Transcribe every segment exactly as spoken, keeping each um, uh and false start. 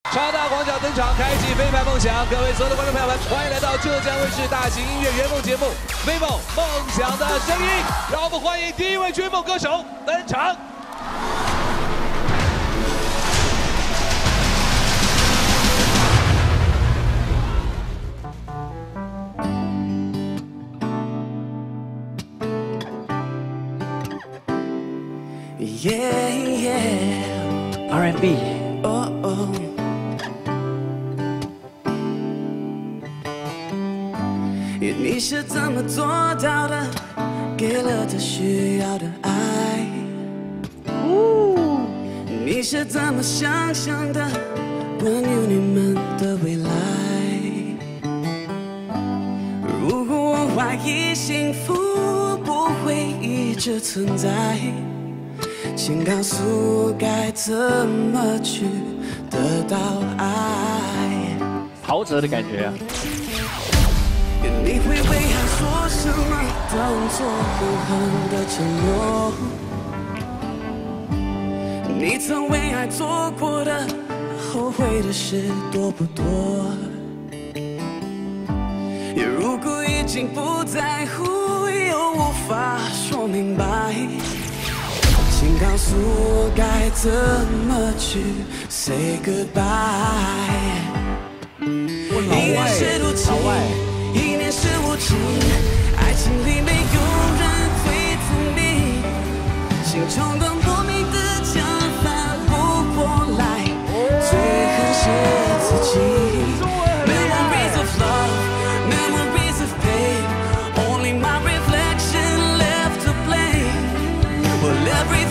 超大广角登场，开启非凡梦想。各位所有的观众朋友们，欢迎来到浙江卫视大型音乐圆梦节目《飞梦梦想的声音》。让我们欢迎第一位追梦歌手登场。 Yeah, yeah. R and B. Oh, oh. 你是怎么做到的？给了他需要的爱。你是怎么想象的？关于你们的未来。如果我怀疑幸福不会一直存在。 请告诉我该怎么去得到爱。 陶喆的感觉啊！ 你会为爱说什么？当作永恒的承诺。你曾为爱做过的后悔的事多不多？如果已经不在乎，又无法说明白。 请告诉我该怎么去 say goodbye。 问老外，老外， 一念是无情，爱情里没有人会聪明，心中的莫名的想法不过来，最恨是自己。Memories of love, memories of pain, only my reflection left to blame. Well, every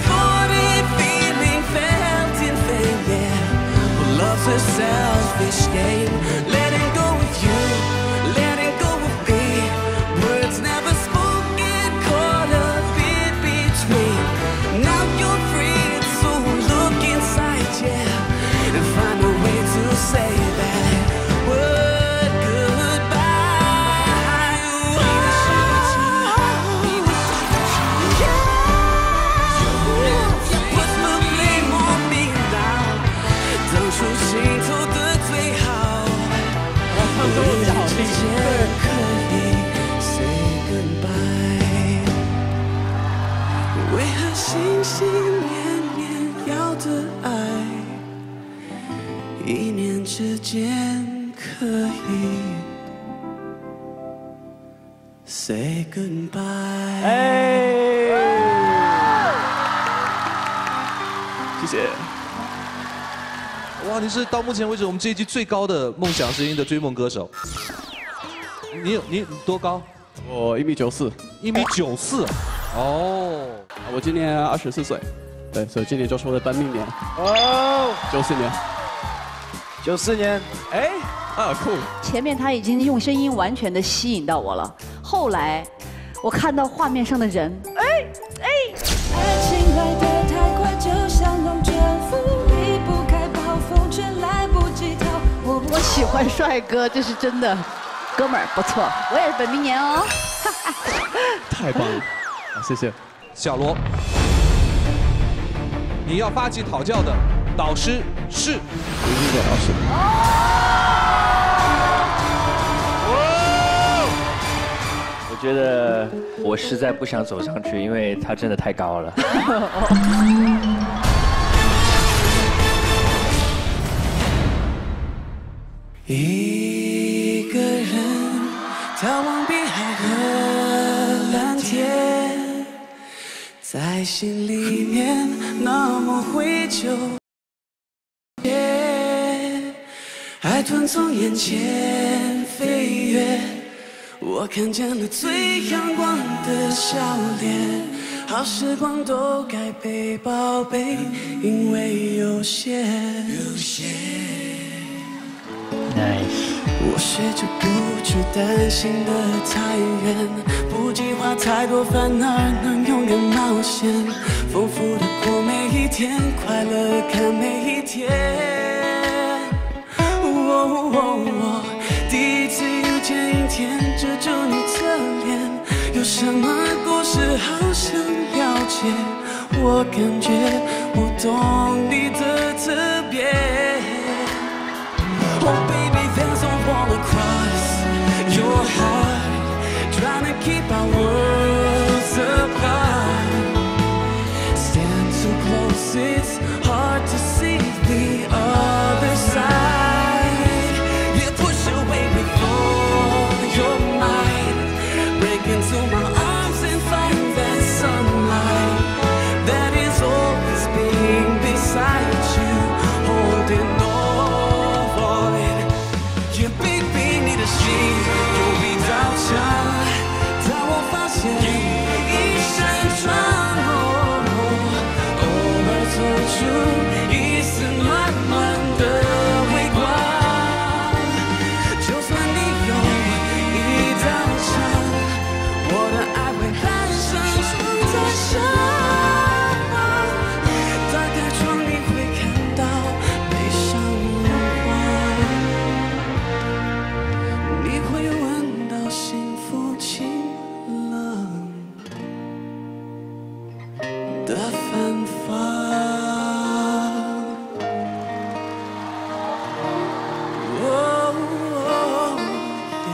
Love's a selfish game. Letting go of you, letting go of me. Words never spoken, caught up in between. Now you're free, so look inside, yeah, and find a way to say that word goodbye. Yeah, put the blame on me now. 当初心头的最好， 唱歌比较好听。 可以 say goodbye。为何心心念念要的爱，一念之间可以 say goodbye？ 哎， 谢谢。 哇，你是到目前为止我们这一季最高的梦想之音的追梦歌手。你有你多高？ 我一米九四， 一米九四。哦， 我今年二十四岁，对，所以今年就是我的本命年。 哦， 九四年， 九四年，哎， 啊酷。 前面他已经用声音完全的吸引到我了，后来我看到画面上的人，哎哎。 爱情来得太快，就像龙卷风。 我我喜欢帅哥，这是真的，哥们儿不错，我也是本命年哦。 太棒了，好，谢谢。 小罗，你要发起讨教的导师是林俊杰老师。 我觉得我实在不想走上去，因为他真的太高了。 一个人眺望碧海和蓝天，在心里面那么会纠结，海豚从眼前飞跃，我看见了最阳光的笑脸，好时光都该被宝贝，因为有限。有限 Nice。 我学着不去担心的太远，不计划太多烦恼，能勇敢冒险，丰富的过每一天，快乐看每一天。哦哦哦，第一次遇见阴天，遮住你侧脸，有什么故事好想了解？我感觉我懂你的特别。 Oh baby, there's a wall across your heart, trying to keep our worlds apart. Stand too close, it's hard to see the other side. You push away with all your might, break into my arms and find that sunlight that is always being beside you, holding on. You beat me， 你的心有一道墙，当我发现一扇窗，偶尔透出一丝暖暖的微光。就算你有一道墙，我的爱会诞生出在身旁。打开窗，你会看到悲伤如花，你会闻到幸福清冷的芬芳。哦耶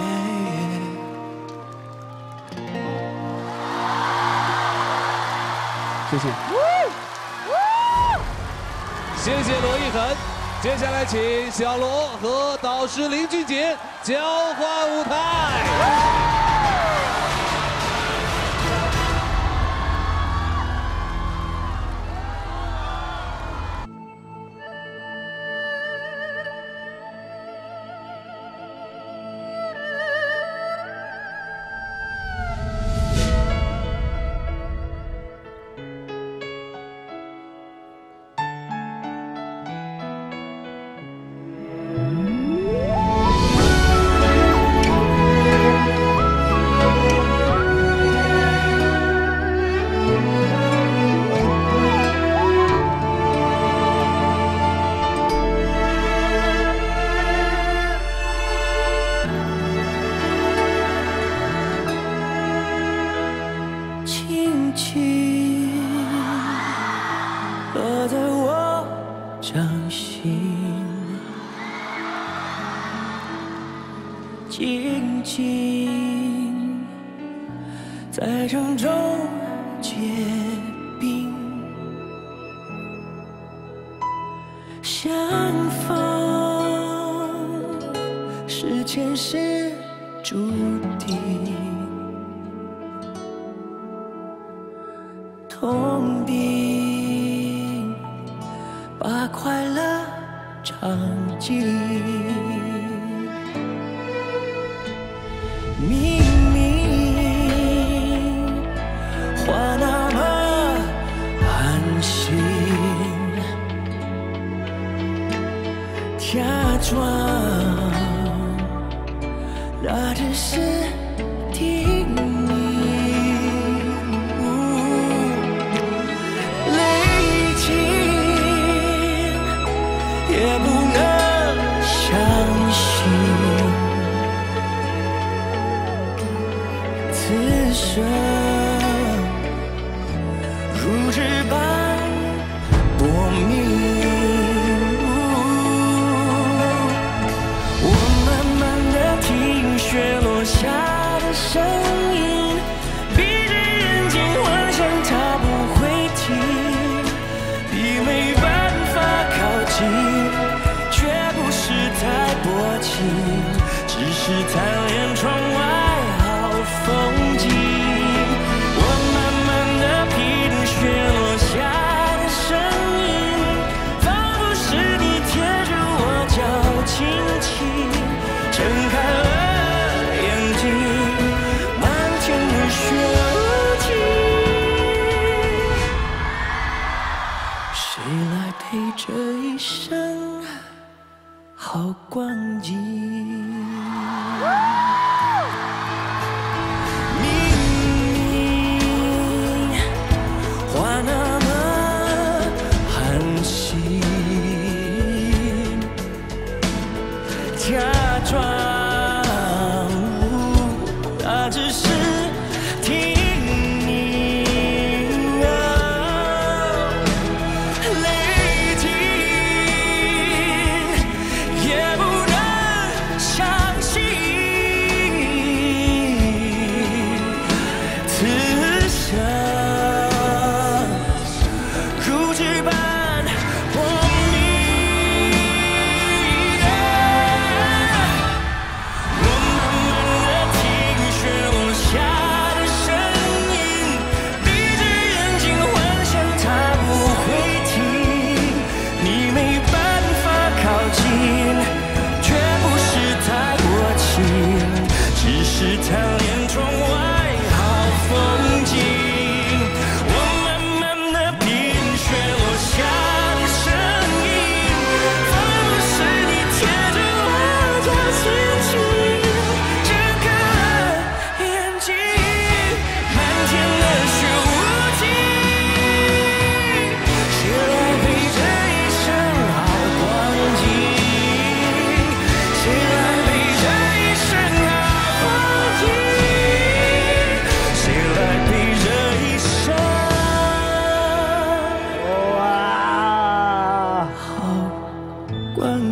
谢谢。 谢谢罗一恒。接下来请小罗和导师林俊杰交换舞台。 轻轻落在我掌心，静静在城中结冰，相逢是前世注定。痛并把快乐尝尽，明明话那么寒心，假装那只是听你。也不能相信，此生如纸般薄命。我慢慢地听雪落下的声音，闭着眼睛幻想它不会停，以为办法靠近。太薄情，只是贪恋窗外好风景。我慢慢地品雪落下的声音，仿佛是你贴着我脚轻轻睁开了眼睛，漫天的雪无情，谁来陪这一生好光景？明明话那么寒心，假装那只是听你泪停。也不能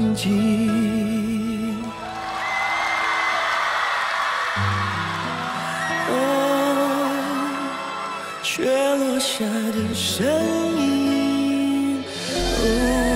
静。哦，雪落下的声音。哦。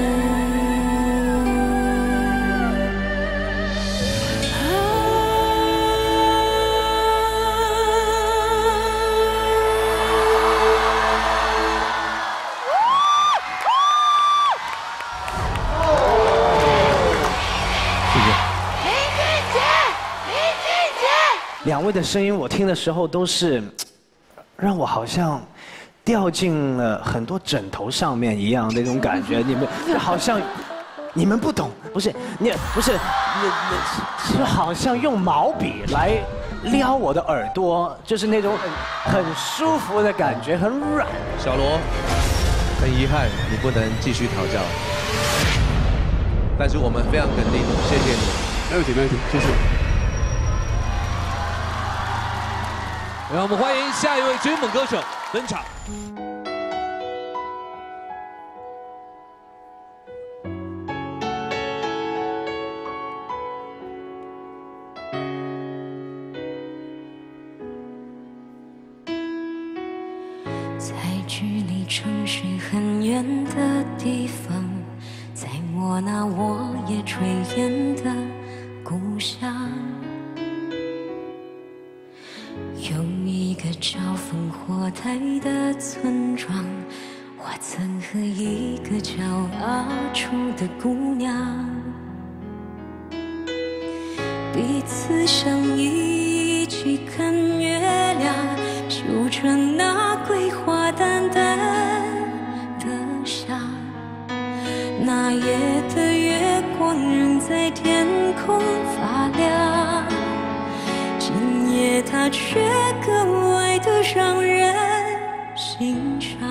两位的声音，我听的时候都是让我好像掉进了很多枕头上面一样那种感觉。你们好像你们不懂，不是你不是你你就好像用毛笔来撩我的耳朵，就是那种很很舒服的感觉，很软。 小罗，很遗憾你不能继续调教，但是我们非常肯定，谢谢你。 没问题，没问题，谢谢。 让我们欢迎下一位追梦歌手登场。 在距离城市很远的地方，在我那我也炊烟的故乡。 有一个叫烽火台的村庄，我曾和一个叫阿楚的姑娘，彼此相依，一起看月亮，嗅着那桂花淡淡的香。那夜的月光仍在天空发亮。 今夜它却格外的让人欣赏。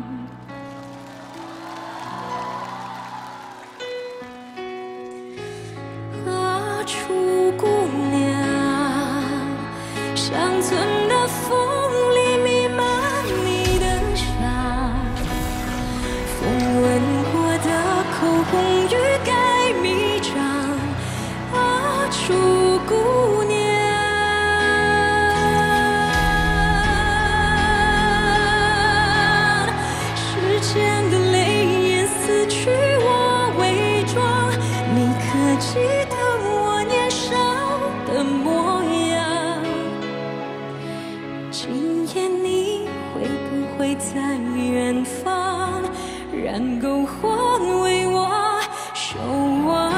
阿楚姑娘，乡村的风里弥漫你的香，风吻过的口红欲盖弥彰。阿楚姑娘。 记得我年少的模样，今夜你会不会在远方，燃篝火为我守望？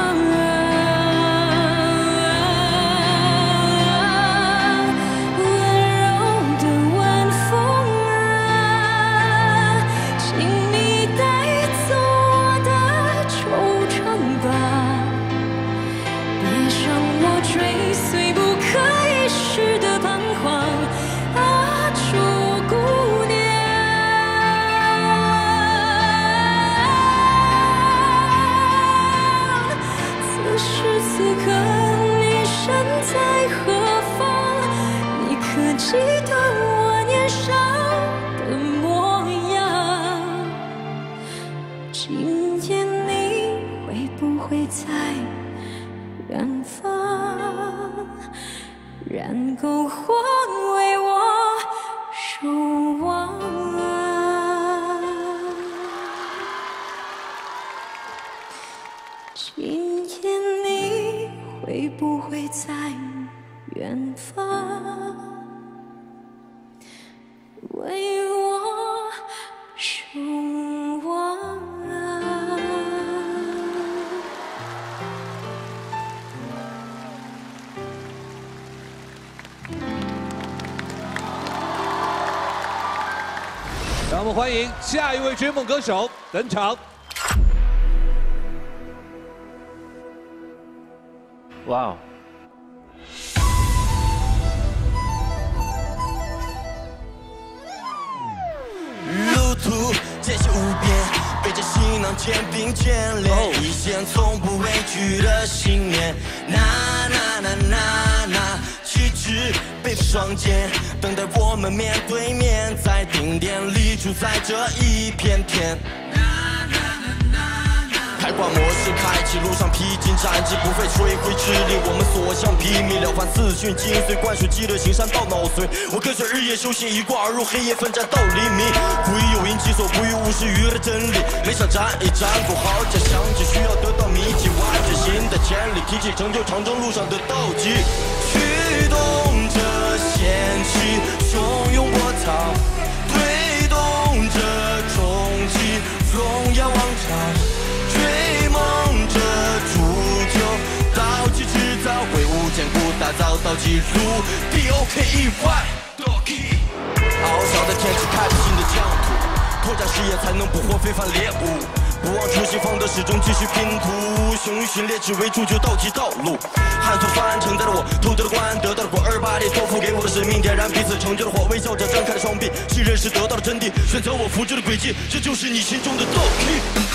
温柔的晚风啊，请你带走我的惆怅吧。 追随不可一世的彷徨，阿楚姑娘。此时此刻你身在何方？你可记得我年少的模样？今夜你会不会在远方？ 燃篝火为我守望啊！今夜你会不会在远方为我守望啊？ 让我们欢迎下一位追梦歌手登场。 哇哦！ 路途艰辛无边，背着行囊肩并肩连，一线从不畏惧的信念。呐呐呐呐呐，旗帜背负双肩，等待我们面对面，在顶点里主宰这一片天。开把模式开启，路上披荆斩棘，不费吹灰之力。我们所向披靡，了凡四训精髓，灌输激乐行善到脑髓。我跟随日夜修行，一挂而入，黑夜奋战到黎明。古语有云，己所不欲，勿施于人的真理。每场战役战果好假象，只需要得到秘籍，挖掘新的潜力，提起成就长征路上的斗鸡，驱动着仙气，汹涌波涛，推动着终极荣耀王朝，追梦着铸就道奇制造，挥舞坚固打造道记录 D O K E Y。翱翔在天际，开辟新的疆土，拓展视野才能捕获非凡猎物。不忘初心，方得始终继续拼图。雄于训练，只为铸就道奇道路。汉族翻承载了我偷得的官，得到了果儿，把你托付给我的使命，点燃彼此成就的火，微笑着张开了双臂。信任是得到了真谛，选择我扶持的轨迹，这就是你心中的道奇。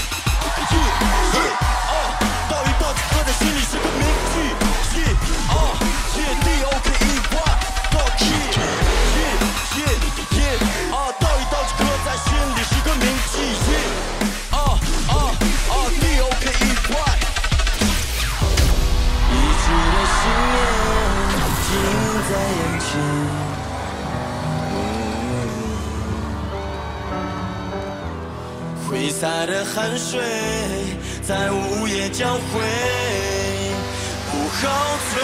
道与道刻在心里是个铭记。D O K E Y， 道奇。道与道刻在心里是个铭记。D O K E Y， 一致的信念近在眼前，挥洒的汗水在午夜交汇，不后退，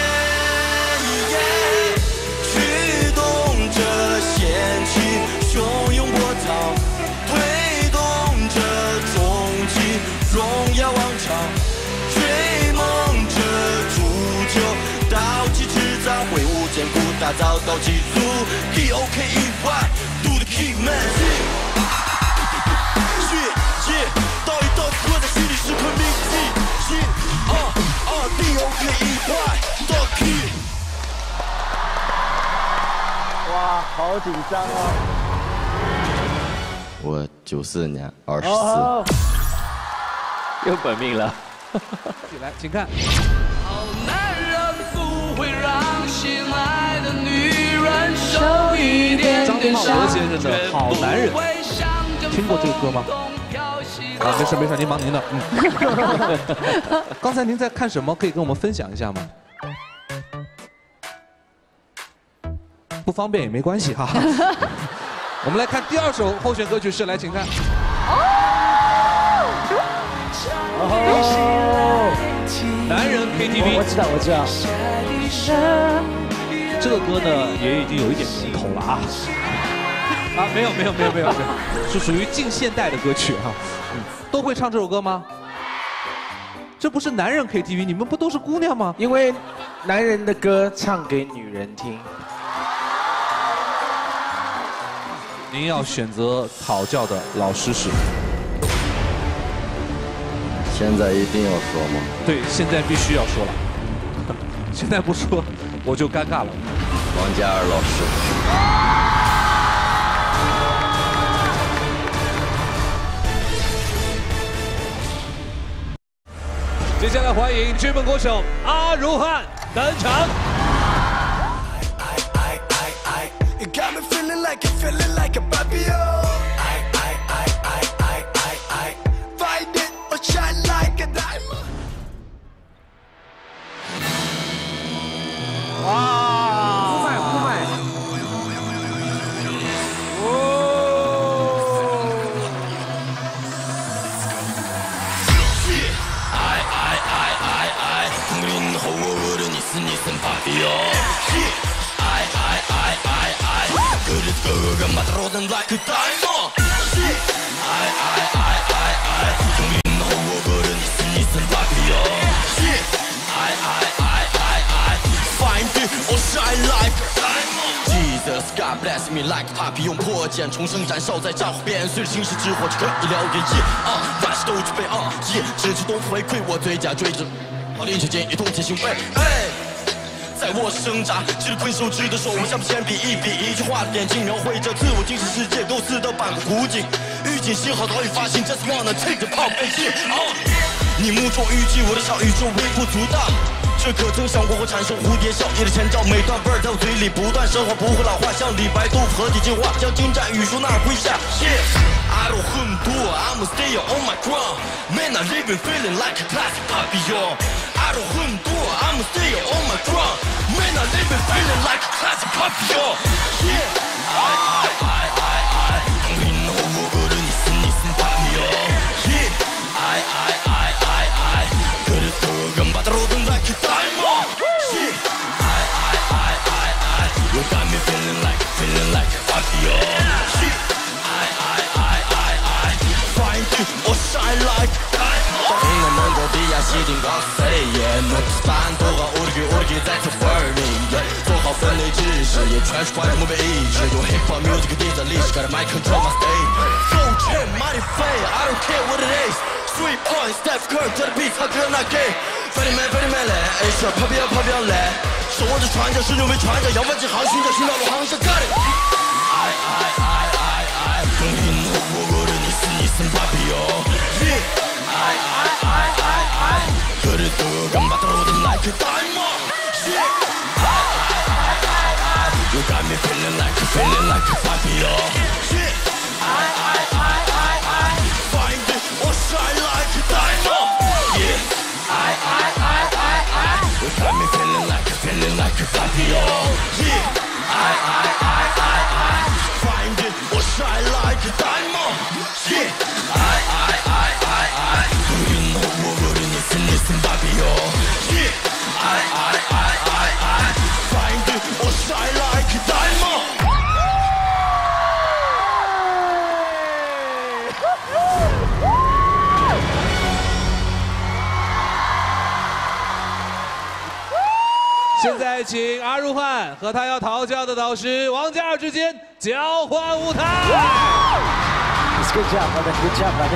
驱动着仙气，汹涌波涛，推动着终极荣耀王朝，追梦着铸就道奇制造，挥舞坚固打造道记录 D O K E Y Do the key man。道与道刻在心里是颗铭记。D O K E Y Do the key。 哇，好紧张哦！ 我九四年二十四。 又本命了。 来，请看。 好男人不会让心爱的女人受一点点伤。 张浩先生的《好男人》，听过这个歌吗？啊，没事没事，您忙您的。嗯。刚才您在看什么？可以跟我们分享一下吗？不方便也没关系哈。我们来看第二首候选歌曲是，来，请看。 哦， 男人 K T V， 我知道，我知道。 这个歌呢，也已经有一点名头了啊。啊，没有没有没有没有没有，是属于近现代的歌曲哈。嗯，都会唱这首歌吗？这不是男人 K T V， 你们不都是姑娘吗？ 因为男人的歌唱给女人听。 您要选择讨教的老师是？ 现在一定要说吗？ 对，现在必须要说了。现在不说，我就尴尬了。 王嘉尔老师。 接下来欢迎追梦歌手阿如汉登场。 You got me feeling like you're feeling like a Barbie. I, I, I, I, I, I, I find it or shine like a diamond. 哇！呼麦呼麦。哦。 I, I, I, I, I 국민后我的你是你身旁的哟。I, I, I, I, I 그릇거가 만들어낸 like a diamond. I, I, I, I, I 국민后我的你是你身旁的哟。I, I, I, I, I find it or shine like a diamond. Jesus God bless me like a puppy， 用破茧重生燃烧在战火边，随着星矢之火就可以燎原野啊，万事都具备啊，耶，只知东风回馈我最佳追着，好灵巧剑一同前行为，哎。在我生长，只困兽之的手，我像铅笔一笔一句话的点睛，描绘着自我精神世界构思的版图古景。预警信号早已发信 ，Just wanna take the pop 背景。 你目中预计，我的小宇宙微不足道。这可曾想过会产生蝴蝶效应的前兆？每段味儿在我嘴里不断升华，不会老化，像李白、杜甫合体进化，将精湛语术纳麾下。I don't 很多 ，I'm stay on my ground, man I living feeling like a classic papillon. I don't 很多 ，I'm stay on my ground, man I living feeling like a classic papillon. Yeah, I I I I I, 당신은 호구를 니슨 니슨 papillon. Yeah, I I I I I, 그래서 금바다로든 like a diamond. Yeah, I I I I I, you got me feeling like feeling like a papillon. Yeah, I I I I I, find you or shine like diamond. 当音乐能够抵押西顶告诉谁也能版图和오르기오르기再次 burning， 做好分类知识，也全是怀着目标意志，用 hip hop music 定在历史，got my control my stage。Flow check mighty fade, I don't care what it is。Three points, Steph Curry 这的 beat 他哥那给。Freddy Man, Freddy Man 嘞 ，H R 跑标跑标嘞，手握着船桨，始终没船桨，要万几航行者，寻找路航向 got it。I I I I I， 更引我我我的你是你是 papillon。Yeah。I, I, I, I, I 그래도 금바다로든 like a diamond. Yeah. I, I, I, I, I You got me feeling like a feeling like a papillon. Yeah. I, I, I, I, I Find it or shine like a diamond. Yeah. I, I, I, I, I You got me feeling like a feeling like a papillon. Yeah. I, I, I, I, I Find it or shine like a diamond. Yeah. I, I, I, I, I 우린 호흡을 니슨 니슨 papillon. Yeah. I, I, I, I, I Find it or shine like a diamond. 现在请阿如汉和他要讨教的导师王嘉尔之间交换舞台。 Good job, brother. Good job, brother.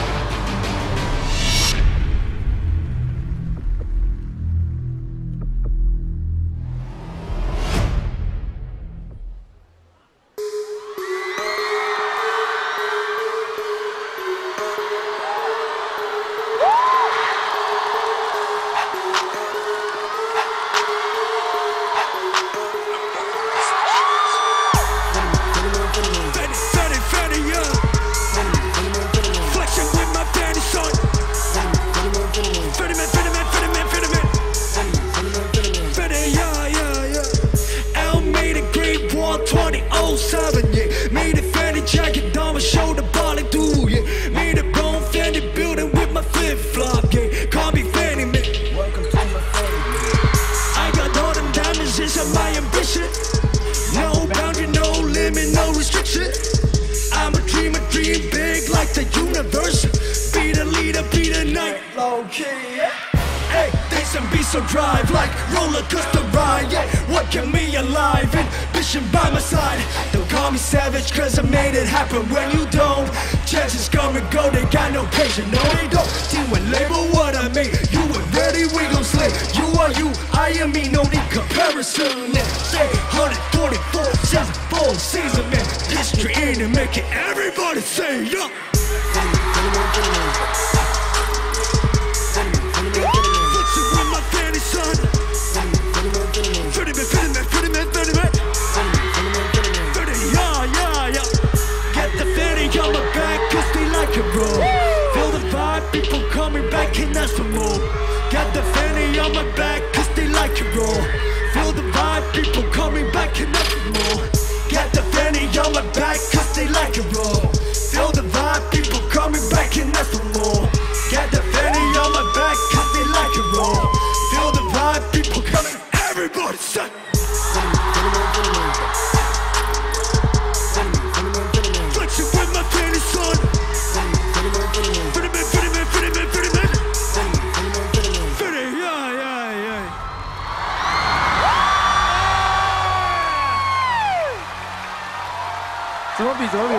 怎么比？怎么比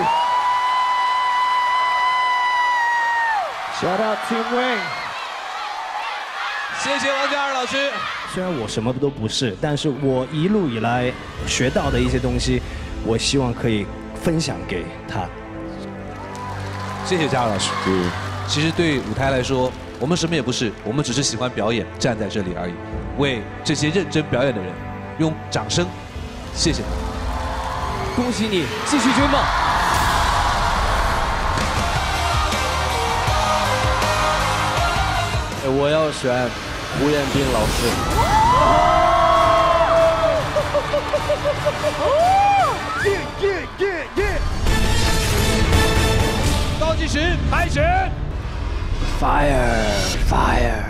？Shout out Team Wayne。 谢谢王嘉尔老师。 虽然我什么都不是，但是我一路以来学到的一些东西，我希望可以分享给他。 谢谢嘉尔老师。 嗯， 其实对舞台来说， 我们什么也不是，我们只是喜欢表演，站在这里而已。为这些认真表演的人，用掌声，谢谢他们。 恭喜你，继续追梦。 我要选胡彦斌老师。 耶耶耶耶！ 倒计时开始。 Fire, fire。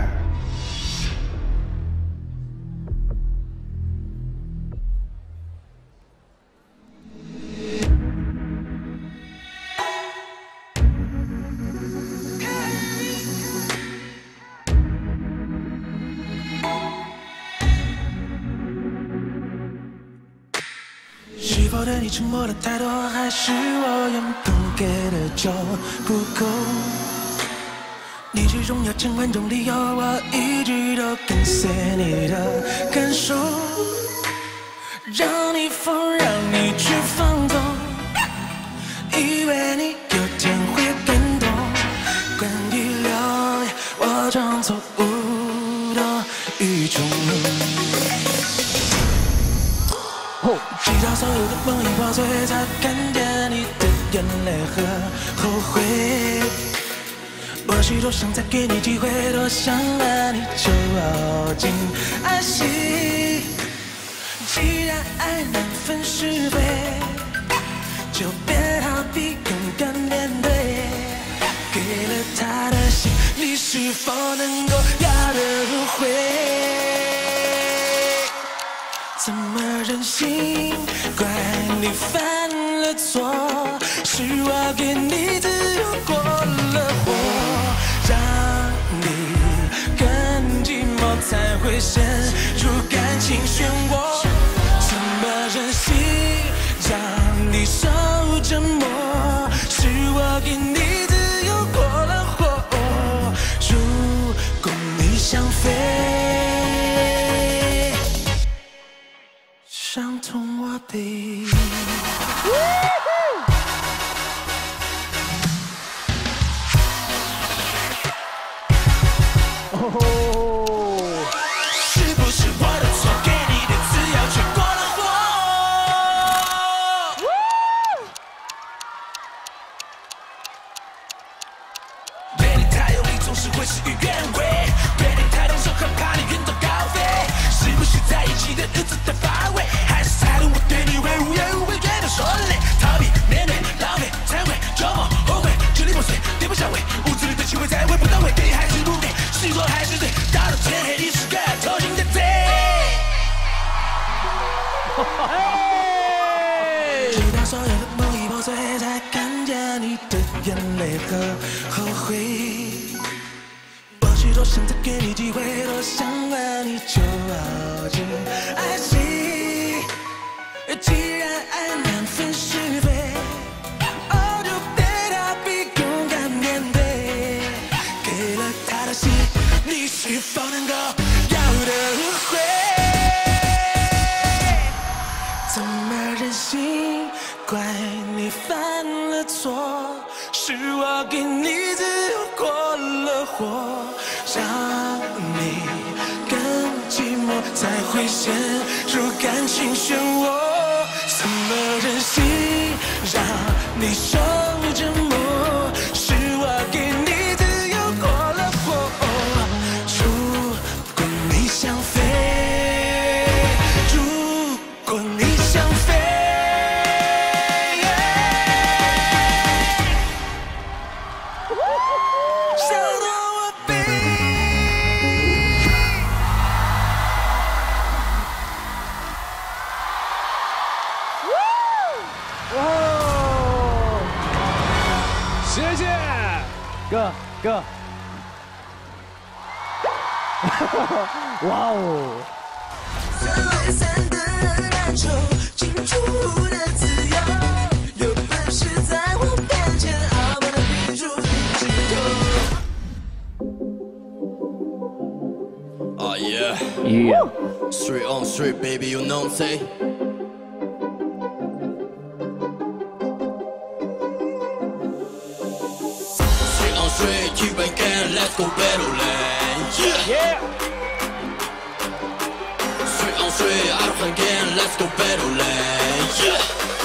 是否对你沉默的太多，还是我用不给的就不够？你始终要千万种理由，我一直都跟随你的感受，让你疯，让你去放纵，以为你有天会感动。关于流言，我装作无动于衷。直到所有的梦已破碎，才看见你的眼泪和后悔。或许多想再给你机会，多想和你走进爱惜。既然爱难分是非，就别逃避，勇敢面对。给了他的心，你是否能够要得不回？怎么忍心怪你犯了错？是我给你自由过了火，让你更寂寞才会陷入感情漩涡。怎么忍心让你受折磨？是我给你自由过了火。如果你想飞，伤痛我背。是不是我的错？给你的自由却过了火。对你太用力，总是会事与愿违。对你太动手，很怕你远走高飞。是不是在一起的日子太乏味？还是猜度我对你会无怨无悔，绝不说累，逃避面对浪费忏悔，周末后悔支离破碎，跌不下位，屋子里的气味再会不到位，给还是不给，是错还是对，到了天黑你是个偷情的贼。直到所有的梦已破碎，才看见你的眼泪和后悔。或许多想再给你机会，多想和你走进爱惜。既然爱难分是非，哦，就别逃避，勇敢面对。给了他的心，你是否能够要得回？怎么忍心怪你犯了错？是我给你自由过了火，让你更寂寞才会陷入感情漩涡。怎么忍心让你受折磨？是我给你自由过了火。如果你想飞，如果你想飞，伤痛我背。 谢谢， 哥哥。哇哦！ 散的篮球，清楚的自由，有本事在我面前 I wanna be true Oh yeah, Yeah. street on street, baby, you know what I'm saying? Street on street, keep again, let's go battle. straight out of again, let's go battle lane. Yeah.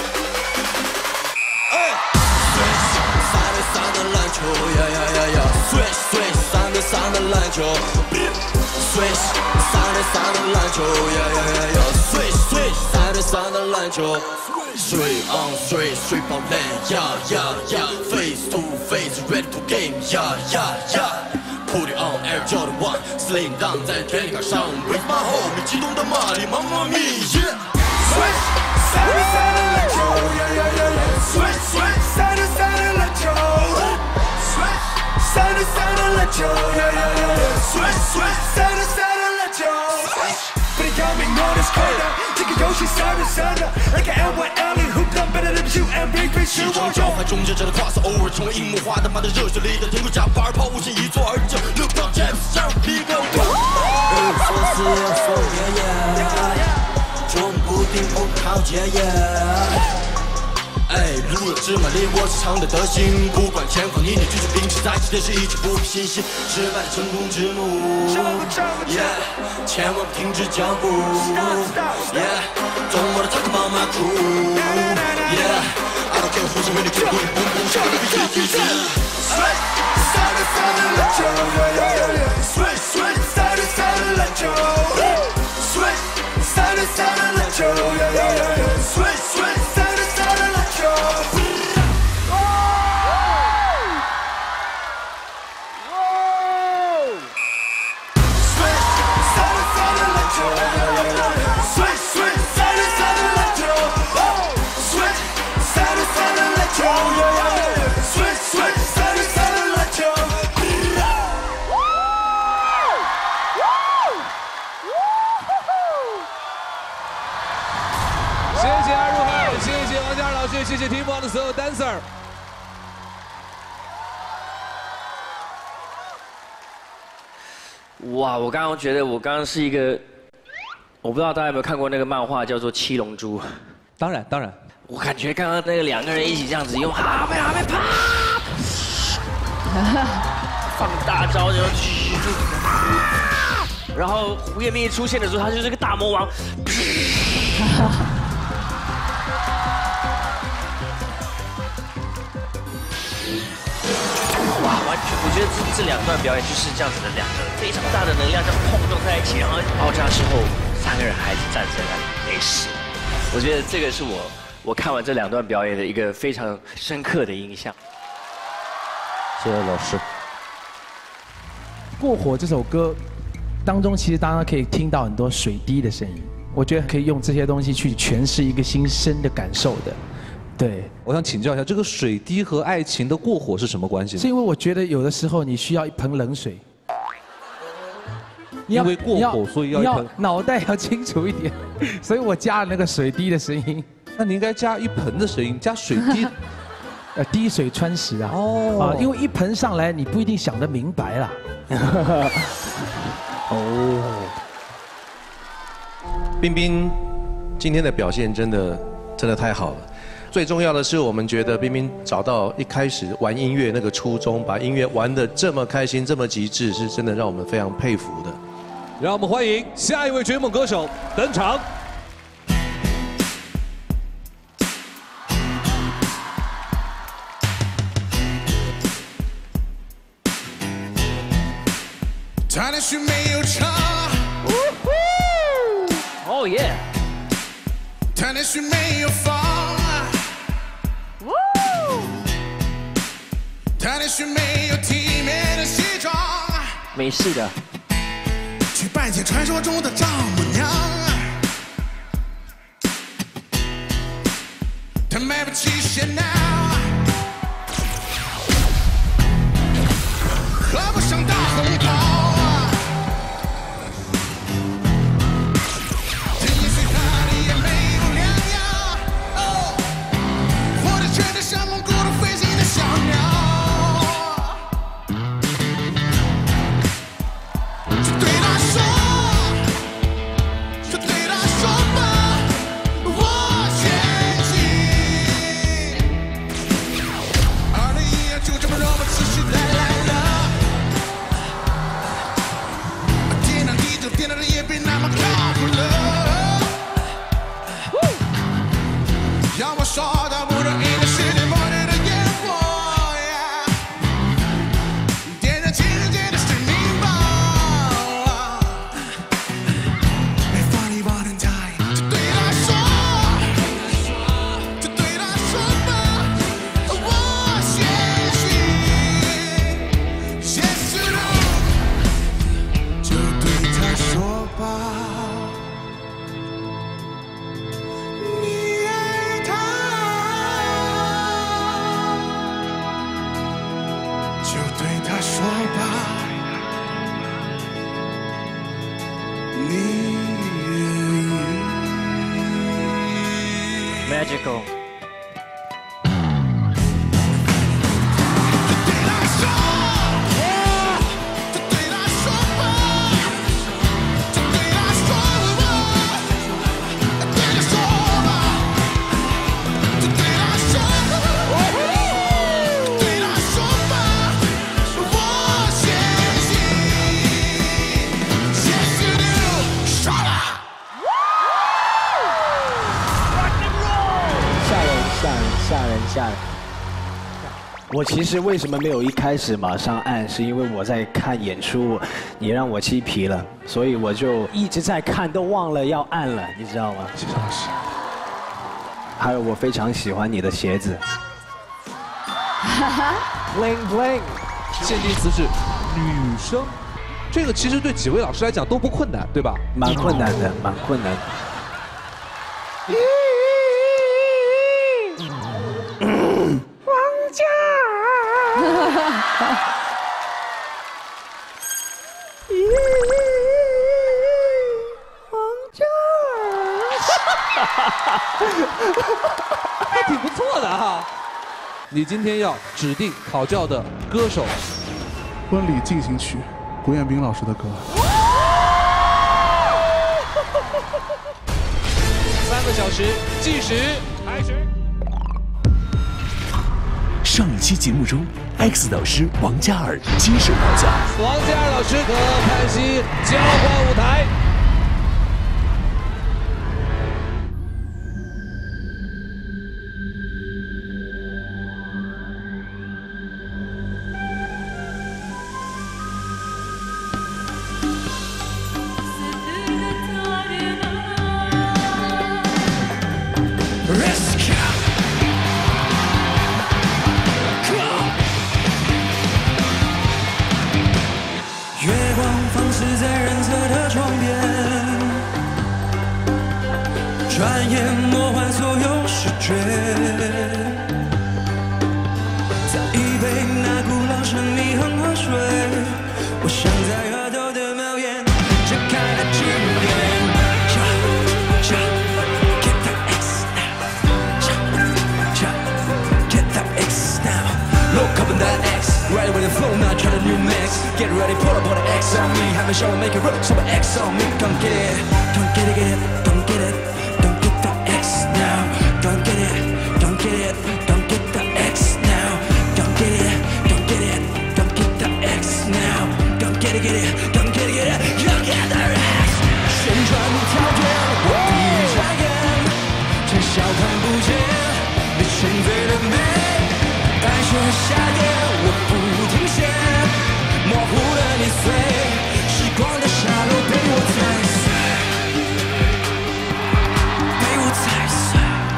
Hey. Switch， 三对三的篮球，yeah yeah yeah yeah。Switch switch， 三对三的篮球。Switch， 三对三的篮球，yeah yeah yeah yeah。Switch switch， 三对三的篮球。Straight on straight straight 爆冷，yeah yeah yeah。Face to face ready to game， yeah yeah yeah。Put it on Air Jordan One， Slim down 在天杆上 ，With my homie， 激动的马力，妈妈咪 ，yeah。Switch， 三对三的篮球 ，yeah yeah yeah yeah。Switch switch， 三对三的篮球 ，Switch， 三对三的篮球 ，yeah yeah yeah yeah。Switch switch， 三对三的篮球 ，Switch。But it got me on this corner， 这个游戏三对三的 ，Like an L Y L，Who done better than you and big big 是我交换终结者的跨色，偶尔成为樱木花的妈的热血里的天空假发炮，无限一蹴而就 ，Look down James， 让你给我滚。说死说灭耶，中不定不靠解耶。哎，路有芝麻粒，我是常的德行，不管前方你得继续秉持在起点是一直不信心，失败的成功之母。Yeah， 千万不停止脚步。Yeah， 懂我的 talk about my crew。Yeah，I don't care who's ready to go， boom boom， 下个比自己。Switch， 三对三的篮球 ，Switch switch， 三对三的篮球 ，Switch， 三对三的篮球 ，Switch switch， 三对三的篮球。 谢谢 Team One 的所有 dancer。 哇，我刚刚觉得我刚刚是一个，我不知道大家有没有看过那个漫画叫做《七龙珠》。 当然当然。 我感觉刚刚那个两个人一起这样子用哈贝哈贝啪，放大招就，然后胡彦斌一出现的时候，他就是个大魔王。哇，完全，我觉得这这两段表演就是这样子的，两个非常大的能量这样碰撞在一起，然后爆炸之后，三个人还是站在那里没事。我觉得这个是我我看完这两段表演的一个非常深刻的印象。 谢谢老师。 《过火》这首歌当中，其实大家可以听到很多水滴的声音，我觉得可以用这些东西去诠释一个心声的感受的。对， 我想请教一下，这个水滴和爱情的过火是什么关系呢？ 是因为我觉得有的时候你需要一盆冷水。 因为过火，所以要一盆。 脑袋要清楚一点，所以我加了那个水滴的声音。 那你应该加一盆的声音，加水滴。 呃，滴水穿石啊。哦。啊，因为一盆上来，你不一定想得明白啦。 哦。彬彬今天的表现真的真的太好了。最重要的是，我们觉得彬彬找到一开始玩音乐那个初衷，把音乐玩得这么开心、这么极致，是真的让我们非常佩服的。 让我们欢迎下一位追梦歌手登场。 他的曲没有唱， 哦耶！ 他的曲没有放。他的是没有体面的西装， 没事的。 去拜见传说中的丈母娘，他买不起血now，喝不上大红袍。这一岁他的也没有两样，哦，活得觉得像蒙古的飞行的小鸟。 你愿意 Magical。 吓人！我其实为什么没有一开始马上按，是因为我在看演出，你让我鸡皮了，所以我就一直在看，都忘了要按了，你知道吗？谢谢老师。还有我非常喜欢你的鞋子。 bling bling， 限定词是女生，这个其实对几位老师来讲都不困难，对吧？ 蛮困难的，蛮困难的。 王嘉尔，王嘉尔， 还挺不错的哈。你今天要指定讨教的歌手， 《婚礼进行曲》，胡彦斌老师的歌。 三个小时计时开始。 上一期节目中 ，X 导师王嘉尔接受讨教。 王嘉尔老师和潘西交换舞台。 转眼魔幻所有视觉，在一杯那古老神秘恒河水，我想在额头的眉眼展开了纪念。Get that X now, get that X now, look up in that X, right with the flow now, try the new mix. Get ready, pull up all the X on me, have a show, make it rock, so X on me, come get it, come get it, get it, come get it. Don't get it, don't get it, don't get the X now. Don't get it, don't get it, don't get the X now. Don't get it, get it, don't get it, get it, don't get the X. 旋转跳跃，我闭上眼，至少看不见你沉醉的美。白雪夏夜，我不停歇，模糊了你碎，时光的沙漏被我踩碎，被我踩碎。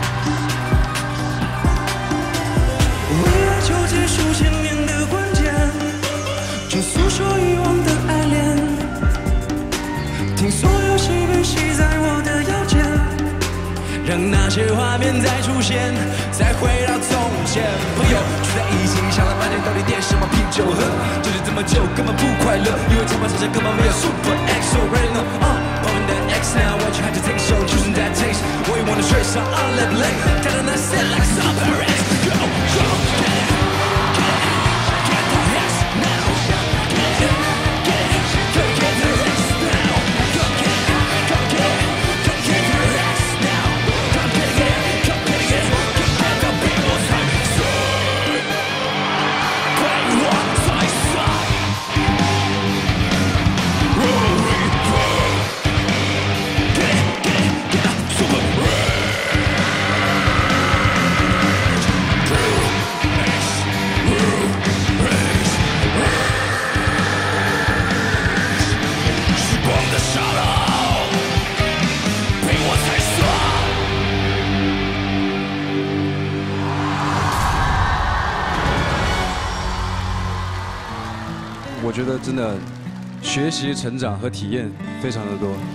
就结束千年的关键，就诉说遗忘的爱恋，听所有喜悲喜在我的腰间，让那些画面再出现，再回到从前。朋友聚在一起，想了半天到底点什么啤酒喝，就是这么久根本不快乐，因为这把车车根本没有 Super X already know, uh, popping that X now, what you had to take so choosing that taste, what you wanna trace on unlevel late, telling us it like Super X, go, go, get it. 我觉得真的学习、成长和体验非常的多。